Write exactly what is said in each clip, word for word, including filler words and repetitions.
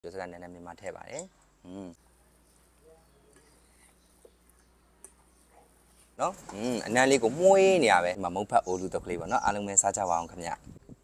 就是咱奶奶咪妈贴吧嘞，嗯，喏，嗯，那里个妹呢呀呗，嘛冇拍欧陆都可以吧，喏，阿龙们啥家娃看呀，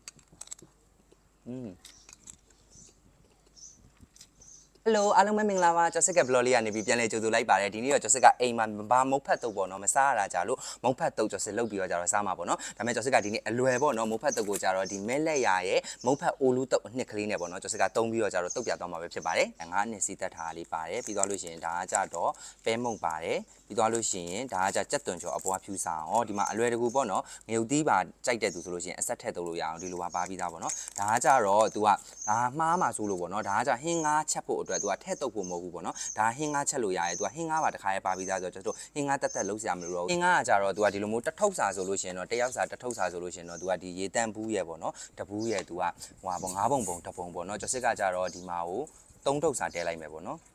嗯。Hello အားလုံးပဲမင်္ဂလာပါကျော်စစ်ကဘလော်လေးကနေပြီးပြန်လဲကြိုဆိုလိုက်ပါတယ်ဒီနေ့တော့ကျော်စစ်ကအိမ်မှာဘာမုတ်ဖတ်တုပ်ပေါ့နော်မစားရတာကြလို့မုတ်ဖတ်တုပ်ကျော်စစ်လုပ်ပြီးတော့ကြတော့စားမှာပေါ့နော်ဒါပေမဲ့ကျော်စစ်ကဒီနေ့အလွယ်ပေါ့နော်မုတ်ဖတ်တုပ်ကိုကြတော့ဒီမဲလက်ရရဲ့မုတ်ဖတ်အိုလူတုပ်အနှစ်ကလေးနဲ့ပေါ့နော်ကျော်စစ်ကတုံးပြီးတော့ကြတော့တုပ်ပြသွားမှာပဲဖြစ်ပါတယ်ငါးနှစ်စီးသက်ထားလေးပါတယ်ပြီးသွားလို့ရှိရင်ဒါကကြတော့ပဲမုံပါတယ်ပြီးသွားလို့ရှိရင်ဒါကကြကြက်သွန်ကျော်အပေါ်ဖြူစာအောင်ဒီမှာအလွယ်တကူပေါ့နော်ငရုတ်သီးပါကြိုက်တဲ့သူဆိုလို့ရှိရင်အဆက်ထည့်တုပ်လို့ရအောင်ဒီလိုပါပါပြီးသားပေါ့နော်ဒါကကြတော့ तू ကဒါမှားမှာဆိုလို့ပေါ့နော်ဒါကကြဟင်းငါးချက်ဖို့အတွက် तू ကထည့်တုပ်ဖို့မဟုတ်ဘူးပေါ့နော်ဒါဟင်းငါးချက်လို့ရတယ် तू ကဟင်းငါးပါတစ်ခါရဲပါပြီးသားဆိုတော့ကျွန်တော်ဟင်းငါးတက်တက်လုံးစရာမလိုတော့ဘူးဟင်းငါးကကြတော့ तू ကဒီလိုမျိုးတထုပ်စာဆိုလို့ရှိရင်တော့တယောက်စာတထုပ်စာဆိုလို့ရှိရင်တော့ तू ကဒီရေတန့်ဘူးရဲပေါ့နော်တဘူးရဲ तू ကဟိုဟာပေါ့ငါးပုံပုံတစ်ပုံပေါ့နော်ကျော်စစ်ကကြတော့ဒီမှာကိုသုံးထုပ်စာတဲလိုက်မယ်ပေါ့နော်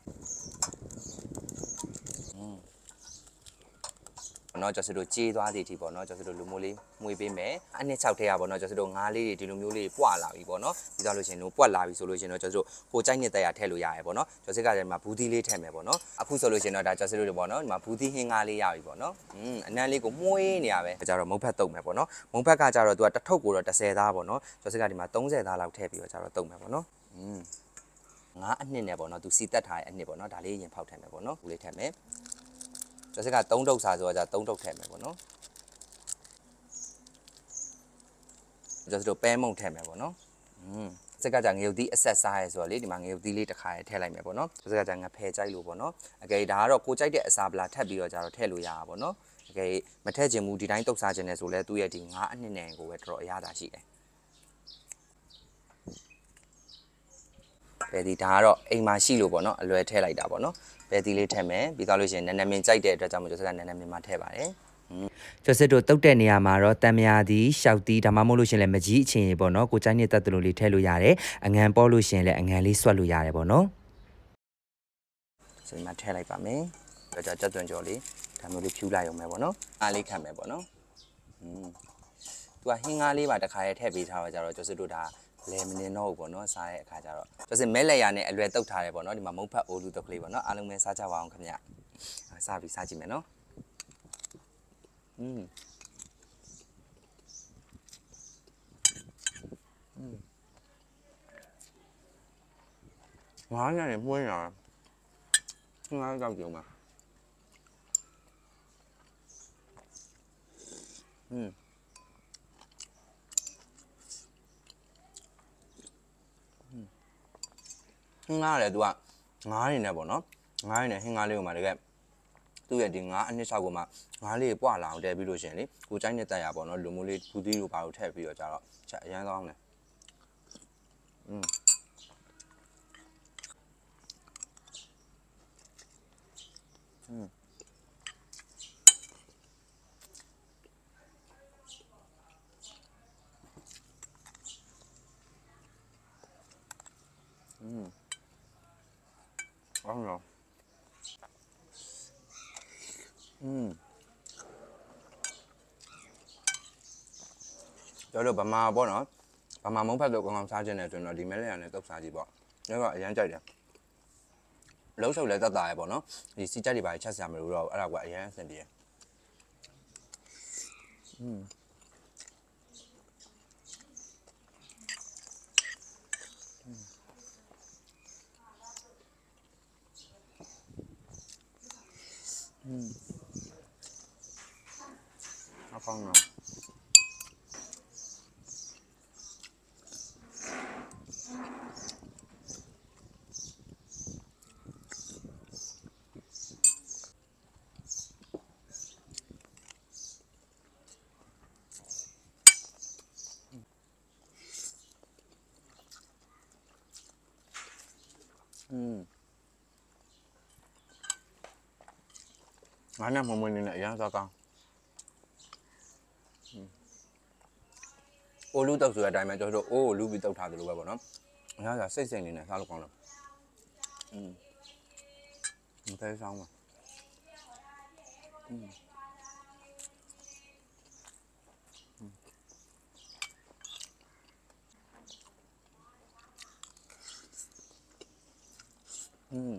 နော်ကျော်စစ်တို့ကြေးသွားစီတီပေါ့နော်ကျော်စစ်တို့လူမျိုးလေးမှွေပေးမယ်အနှစ်၆ထဲရပေါ့နော်ကျော်စစ်တို့ငါးလေးတွေဒီလိုမျိုးလေးပွာလာပြီပေါ့နော်ပြီးသွားလို့ရှိရင်တို့ပွက်လာပြီဆိုလို့ရှိရင်တော့ကျော်စစ်တို့ဟိုကြိုက်နေတဲ့ရထည့်လို့ရရပေါ့နော်ကျော်စစ်ကလည်းမှာဘူးသီးလေးထည့်မယ်ပေါ့နော်အခုဆိုလို့ရှိရင်တော့ဒါကျော်စစ်တို့ပေါ့နော်ဒီမှာဘူးသီးဟင်းငါးလေးရပြီပေါ့နော်อืมအနံလေးကိုမှွေးနေရပဲကြတော့မုတ်ဖက်တုပ်မယ်ပေါ့နော်မုတ်ဖက်ကကြတော့ तू ကတစ်ထုပ်ကိုတော့၁၀သားပေါ့နော်ကျော်စစ်ကဒီမှာ၃၀သားလောက်ထည့်ပြီးတော့ကြတော့တုပ်မယ်ပေါ့နော်อืมငါးအနှစ်နဲ့ပေါ့နော် तू စီတက်ထားတဲ့အနှစ်ပေါ့နော်ဒါလေးရင်ဖောက်ထည့်မယ်ပေါ့နော်ဘူးလေးထည့်မယ်ကျော်စစ်က၃ထုပ်စာဆိုတော့じゃ၃ထုပ်ထည့်မယ်ပေါ့နော်ကျော်စစ်တို့ပဲမုံထည့်မယ်ပေါ့နော်อืมစက်ကကြငရုတ်သီးအဆက်စားရဲဆိုတော့လေဒီမှာငရုတ်သီးလေးတစ်ခါရဲထည့်လိုက်မယ်ပေါ့နော်စက်ကကြငဖယ်ကြိုက်လို့ပေါ့နော်အကယ်ဒါကတော့ကိုကြိုက်တဲ့အစာပလာထပ်ပြီးတော့ကြတော့ထည့်လို့ရတာပေါ့နော်အကယ်မထည့်ချင်ဘူးဒီတိုင်းတုပ်စားခြင်းနဲ့ဆိုလဲသူ့ရဲ့ဒီငါးအနှစ်နဲ့ကိုပဲတော်တော်အရသာရှိတယ်ပဲဒီဒါကတော့အိမ်မှာရှိလို့ပေါ့နော်အလွယ်ထည့်လိုက်တာပေါ့နော်ပဲဒီလေးထည့်မယ်ပြီးသွားလို့ရှိရင်နည်းနည်းမင်းကြိုက်တဲ့အတွက်ကြောင့်မို့ကျွန်တော်ကနည်းနည်းမင်းမထည့်ပါတယ်ကျော်စစ်တို့တုတ်တဲ့နေရာမှာတော့တံမြာသည်ရှောက်သည်ဒါမှမဟုတ်လို့ရှင်လည်းမကြီးအချင်းရေပေါ့နော်ကိုကြိုက်နေတဲ့တလူလေးထည့်လို့ရတယ်အငံပေါ်လို့ရှင်လည်းအငံလေးဆွတ်လို့ရတယ်ပေါ့နော်ဆိုရင်မထည့်လိုက်ပါမယ်ကြောက်ကြက်သွန်ကြော်လေးဒါမျိုးလေးဖြူလိုက်အောင်မယ်ပေါ့နော်အားလေးခံမယ်ပေါ့နော်อืมသူကဟင်းငါးလေးပါတစ်ခါရဲထည့်ပေးထားတော့ကြတော့ကျော်စစ်တို့ဒါလဲမနေတော့ဘူးပေါ့နော်စားတဲ့အခါကျတော့ကျော်စစ်မဲလက်ရနဲ့အလွယ်တုတ်ထားတယ်ပေါ့နော်ဒီမှာမုတ်ဖတ်အိုလူတုတ်ကလေးပေါ့နော်အားလုံးပဲစားကြပါအောင်ခင်ဗျစားပြီးစားကြည့်မယ်နော်อืมငါးညနေပွင့်ရငါးကြောက်ကြုံမှာอืมငါးလေ तू ကငါးနေနဲ့ပေါ့နော်ငါးနေနဲ့ဟင်းငါးလေးကိုမှတကယ်သူ့ရဲ့ဒီငါးအနှစ်၆ကိုမှငါးလေးပွာလာအောင်တဲပြီးလို့ရှင်လေကိုကြိုက်နေတက်ရပေါ့နော်လူမျိုးလေးဘူးသီးလိုပါလို့ထည့်ပြီးတော့ကြတော့ချက်အရန်ကောင်းတယ်อืมอืมอืมကောင်းရောอืมကျွန်တော်ဗမာပေါ့နော်ဗမာမုံဖက်တော့ကောင်းကောင်းစားခြင်းနဲ့ဆိုတော့ဒီမဲလေးရနဲ့တုပ်စားကြည့်ပေါ့ဒါကအရန်ကြိုက်တယ်လုံးချုပ်လဲတတ်တာရပေါ့နော်ဒီစီချက်တွေပါချက်စရာမလိုတော့အဲ့ဒါကအရန်အဆင်ပြေอืมอืมเอาကောင်းတော့อืมငါးနဲ့မမွေးနေနဲ့အရန်စားကောင်းအိုလူတုပ်ဆိုတဲ့အတိုင်းပဲကျွန်တော်တို့အိုးကိုလူပြီးတုပ်ထားသလိုပဲပေါ့နော်အများကြီးစိတ်စိတ်နေနဲ့စားလို့ကောင်းတယ်อืมမသေးဆောင်ပါอืมอืม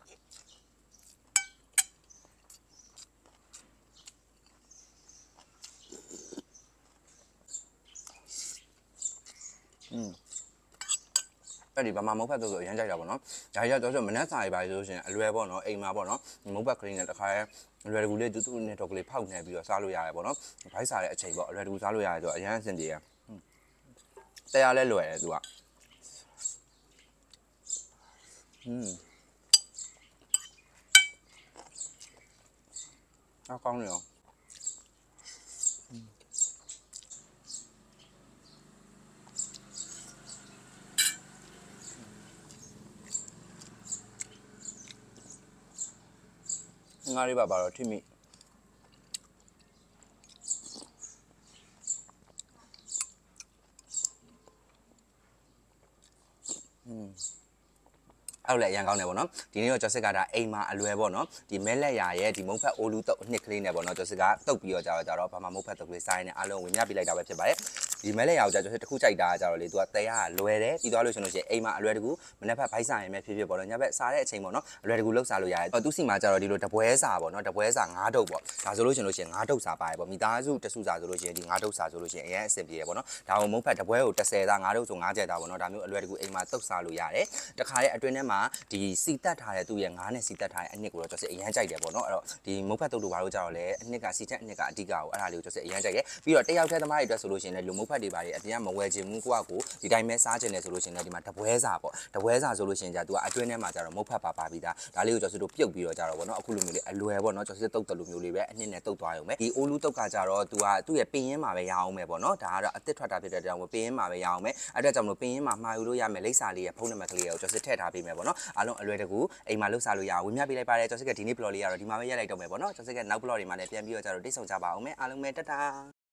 อืมအဲ့ဒီဗမာမုတ်ဖက်တို့ဆိုအရင်ကြိုက်တာပေါ့နော်။ဒါကြီးကတော့မနှက်စာရီပါဆိုရှင်အလွယ်ပေါ့နော်အိမ်မှာပေါ့နော်မုတ်ဖက်ကလေးနဲ့တခါအလွယ်တကူလေးတူတူနဲ့တော့ကလေးဖောက်နေပြီးတော့စားလို့ရတယ်ပေါ့နော်။ဘိုက်စားတဲ့အချိန်ပေါ့အလွယ်တကူစားလို့ရတယ်ဆိုတော့အရင်အဆင်ပြေရ။တရားလဲလွယ်တယ်သူက။อืมအားကောင်းနေရောငါးလေးပါပါတော့ထိမိอืมအဲ့လည်းအရင်ကောင်းတယ်ပေါ့နော်ဒီနေ့တော့ကျော်စစ်ကဒါအိမ်မှာအလွယ်ပေါ့နော်ဒီမဲလက်ရာရဲ့ဒီမုတ်ဖက်အိုလူတုတ်နှစ်ကလေးနဲ့ပေါ့နော်ကျော်စစ်ကတုတ်ပြီးတော့ကြတော့ကြတော့ဘာမှမုတ်ဖက်တုတ်ကလေးစားရင်းနဲ့အားလုံးဝင်မြပြလိုက်တာပဲဖြစ်ပါတယ်ဒီမဲလက်ရာကိုကျော်စစ်တစ်ခုကြိုက်တာကြတော့လေသူကတဲရလွယ်တယ်ပြီးသွားလို့ရှင်လို့ရှိရင်အိမ်မှာအလွယ်တကူမနေ့ဖက်ဘိုက်စားရင်ပဲဖြစ်ဖြစ်ပေါ့နော်ညဘက်စားတဲ့အချိန်ပေါ့နော်အလွယ်တကူလှုပ်စားလို့ရတယ်သူ့စီမှာကြတော့ဒီလိုတပွဲစားပေါ့နော်တပွဲစားငါးတုတ်ပေါ့ဒါဆိုလို့ရှင်လို့ရှိရင်ငါးတုတ်စားပါတယ်ပေါ့မိသားစုတစုစားဆိုလို့ရှိရင်ဒီငါးတုတ်စားဆိုလို့ရှိရင်အရင်အဆင်ပြေရပေါ့နော်ဒါကိုမုတ်ဖက်တပွဲကိုတစ်ဆယ်သားငါးတုတ်ဆိုငါးကျက်သားပေါ့နော်ဒါမျိုးအလွယ်တကူအိမ်မှာတုတ်စားလို့ရတယ်တခါရဲ့အတွင်းထဲမှာဒီစီတက်ထားတဲ့သူ့ရဲ့ငါးနဲ့စီတက်ထားတဲ့အနှစ်ကိုတော့ကျွန်တော်အရင်ကြိုက်တယ်ပေါ့နော်အဲ့တော့ဒီမုတ်ဖက်တုတ်တို့ဘာလို့ကြတော့လဲအနှစ်ကစီတက်အနှစ်ကအဓိကကိုအဲ့ဒါလေးကိုကျွန်တော်အရင်ကြိုက်တယ်ပြီးတော့တယောက်တည်းသမားတွေအတွက်ဆိုလို့ရှိရင်လည်းလူမုတ်ဖက်တွေပါတယ်အပြင်ကမဝယ်ခြင်းဘူးကိုကကိုဒီတိုင်းပဲစားခြင်းတယ်ဆိုလို့ရှိရင်လည်းဒီမှာတပွဲစာပေါ့တပွဲစာဆိုလို့ရှိရင်じゃသူကအတွင်းထဲမှာကြတော့မုတ်ဖက်ပါပါပြီးသားဒါလေးကိုကျွန်တော်တို့ပြုတ်ပြီးတော့ကြတော့ပေါ့နော်အခုလိုမျိုးလေးအလွယ်ပေါ့နော်ကျွန်တော်တုတ်တလူမျိုးလေးပဲအနှစ်နဲ့တုတ်သွားရုံပဲဒီအိုလူတုတ်ကကြတော့သူကသူ့ရဲ့ပင်ရင်းမှာပဲရအောင်ပဲပေါ့နော်ဒါကတော့အစ်စ်ထွက်တာဖြစ်တဲ့ကြောင့်ပင်ရင်းမှာပဲရအောင်ပဲအဲ့ဒါကြောင့်မလို့ပင်ရင်းမှာမှာယူလို့ရမယ်လိပ်စာလေးရဲ့ဖုန်းနံပါတ်ကလေးကိုကျွန်တော်ထည့်ထားပေးမယ်ပေါ့နော်အားလုံးအလွယ်တကူအိမ်မှာလှုပ်ရှားလို့ရအောင်ဝင်မြပေးလိုက်ပါတယ်ကျွန်တော်ကဒီနေ့ blog လေးကတော့ဒီမှာပဲရက်လိုက်တော့မယ်ပေါ့နော်ကျွန်တော်ကနောက် blog တွေမှာလည်းပြန်ပြီးတော့ကြတော့တိတ်ဆုံကြပါအောင်မယ်အားလုံးပဲတတာ